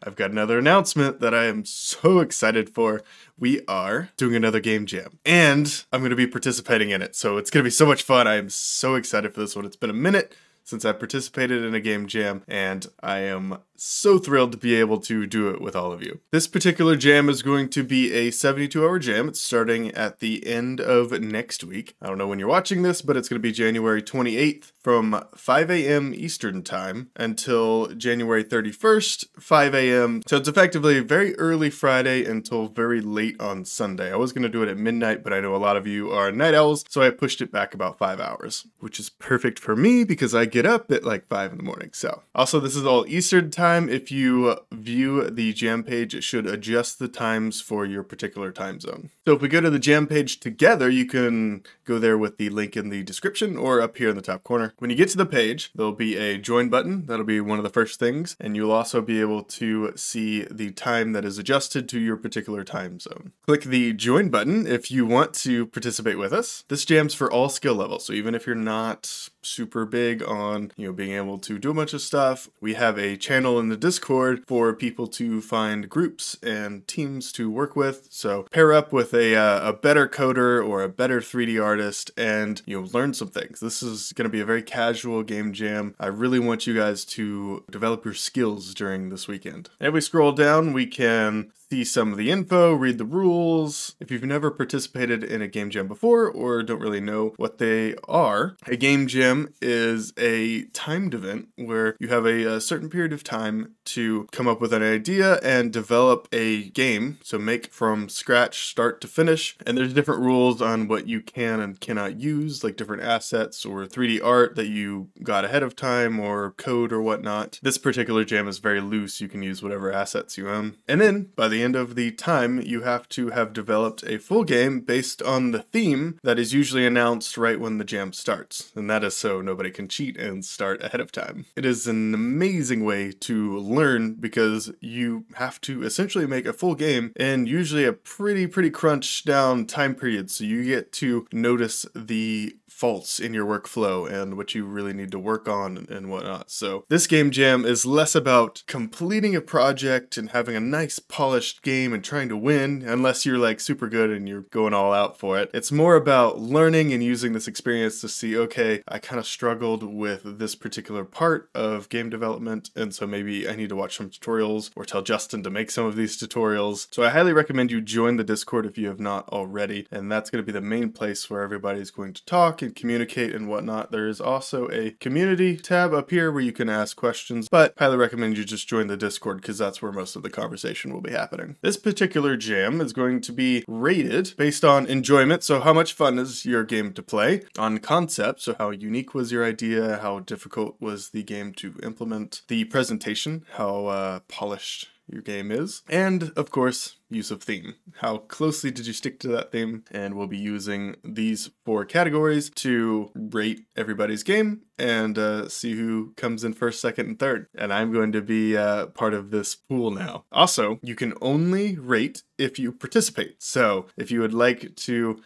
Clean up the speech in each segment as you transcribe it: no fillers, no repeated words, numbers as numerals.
I've got another announcement that I am so excited for. We are doing another game jam, and I'm going to be participating in it, so it's going to be so much fun. I am so excited for this one. It's been a minute since I participated in a game jam, and I am so thrilled to be able to do it with all of you. This particular jam is going to be a 72-hour jam. It's starting at the end of next week. I don't know when you're watching this, but it's going to be January 28th from 5 a.m. Eastern Time until January 31st, 5 a.m. So it's effectively very early Friday until very late on Sunday. I was going to do it at midnight, but I know a lot of you are night owls, so I pushed it back about 5 hours, which is perfect for me because I get up at like 5 in the morning. So also, this is all Eastern Time. If you view the jam page, it should adjust the times for your particular time zone. So if we go to the jam page together, you can go there with the link in the description or up here in the top corner. When you get to the page, there'll be a join button. That'll be one of the first things. And you'll also be able to see the time that is adjusted to your particular time zone. Click the join button if you want to participate with us. This jam's for all skill levels. So even if you're not super big on, being able to do a bunch of stuff, we have a channel in the Discord for people to find groups and teams to work with. So pair up with a better coder or a better 3D artist and learn some things. This is going to be a very casual game jam. I really want you guys to develop your skills during this weekend. If we scroll down, we can see some of the info, read the rules. If you've never participated in a game jam before or don't really know what they are, a game jam is a timed event where you have a certain period of time to come up with an idea and develop a game. So make from scratch, start to finish. And there's different rules on what you can and cannot use, like different assets or 3D art that you got ahead of time or code or whatnot. This particular jam is very loose. You can use whatever assets you own. And then by the end of the time, you have to have developed a full game based on the theme that is usually announced right when the jam starts. And that is so nobody can cheat and start ahead of time. It is an amazing way to learn because you have to essentially make a full game in usually a pretty crunched down time period. So you get to notice the faults in your workflow and what you really need to work on and whatnot. So this game jam is less about completing a project and having a nice polished game and trying to win, unless you're like super good and you're going all out for it. It's more about learning and using this experience to see, okay, I kind of struggled with this particular part of game development, and so maybe I need to watch some tutorials or tell Justin to make some of these tutorials. So I highly recommend you join the Discord if you have not already, and that's going to be the main place where everybody's going to talk and communicate and whatnot. There is also a community tab up here where you can ask questions, but highly recommend you just join the Discord because that's where most of the conversation will be happening. This particular jam is going to be rated based on enjoyment, so how much fun is your game to play, on concept, so how unique was your idea, how difficult was the game to implement, the presentation, how polished your game is, and of course, use of theme. How closely did you stick to that theme? And we'll be using these 4 categories to rate everybody's game and see who comes in first, second, and third. And I'm going to be part of this pool now. Also, you can only rate if you participate. So if you would like to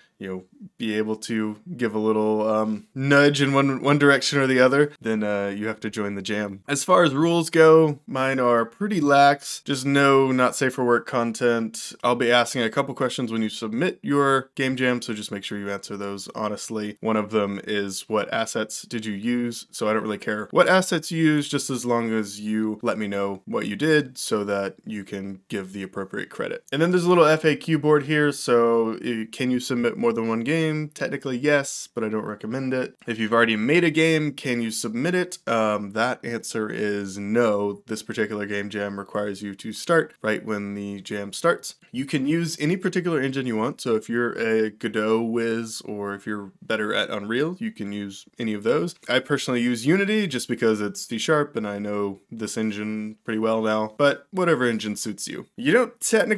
be able to give a little nudge in one direction or the other, then you have to join the jam. As far as rules go, mine are pretty lax. Just no not safe for work content. I'll be asking a couple questions when you submit your game jam, so just make sure you answer those honestly. One of them is, what assets did you use? So I don't really care what assets you use, just as long as you let me know what you did so that you can give the appropriate credit. And then there's a little FAQ board here, so can you submit more than one game? Technically yes, but I don't recommend it. If you've already made a game, can you submit it? That answer is no. This particular game jam requires you to start right when the jam starts. You can use any particular engine you want, so if you're a Godot whiz or if you're better at Unreal, you can use any of those. I personally use Unity just because it's C# and I know this engine pretty well now, but whatever engine suits you. You don't technically have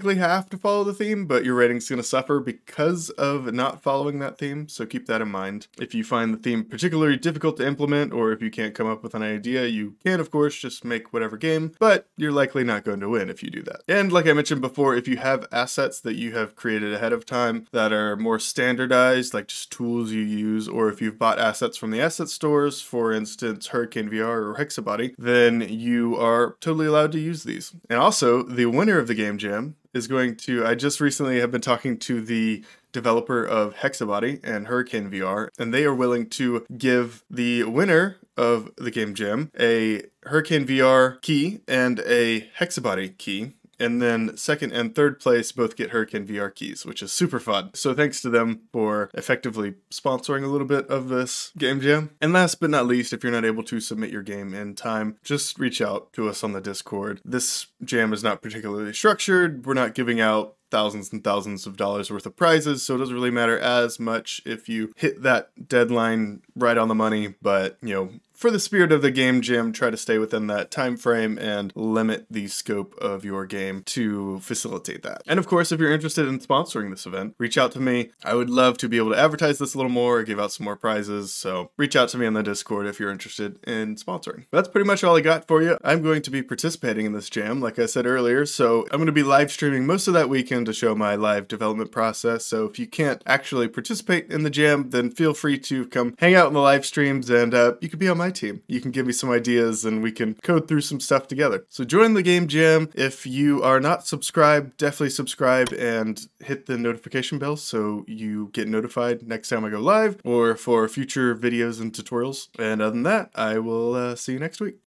to follow the theme, but your rating's going to suffer because of not following that theme, so keep that in mind. If you find the theme particularly difficult to implement, or if you can't come up with an idea, you can, of course, just make whatever game, but you're likely not going to win if you do that. And like I mentioned before, if you have assets that you have created ahead of time that are more standardized, like just tools you use, or if you've bought assets from the asset stores, for instance, Hurricane VR or Hexabody, then you are totally allowed to use these. And also, the winner of the Game Jam is going to, I just recently have been talking to the developer of Hexabody and Hurricane VR, and they are willing to give the winner of the Game Jam a Hurricane VR key and a Hexabody key. And then second and third place both get Hurricane VR keys, which is super fun. So thanks to them for effectively sponsoring a little bit of this Game Jam. And last but not least, if you're not able to submit your game in time, just reach out to us on the Discord. This jam is not particularly structured. We're not giving out thousands and thousands of dollars worth of prizes, so it doesn't really matter as much if you hit that deadline right on the money, but you know, for the spirit of the Game Jam, try to stay within that time frame and limit the scope of your game to facilitate that. And of course, if you're interested in sponsoring this event, reach out to me. I would love to be able to advertise this a little more, give out some more prizes, so reach out to me on the Discord if you're interested in sponsoring. That's pretty much all I got for you. I'm going to be participating in this jam, like I said earlier, so I'm going to be live streaming most of that weekend to show my live development process, so if you can't actually participate in the jam, then feel free to come hang out in the live streams, and you could be on my team. You can give me some ideas and we can code through some stuff together. So join the Game Jam. If you are not subscribed, definitely subscribe and hit the notification bell so you get notified next time I go live or for future videos and tutorials. And other than that, I will see you next week.